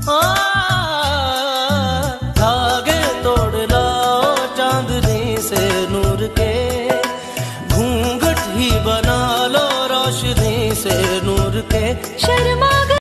धागे तोड़ लाओ चांदनी से नूर के, घूंघट ही बना लो रोशनी से नूर के। शर्मा